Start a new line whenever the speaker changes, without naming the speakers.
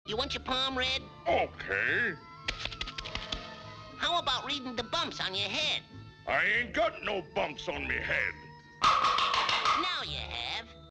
You want your palm read?
Okay.
How about reading the bumps on your head?
I ain't got no bumps on me head.
Now you have.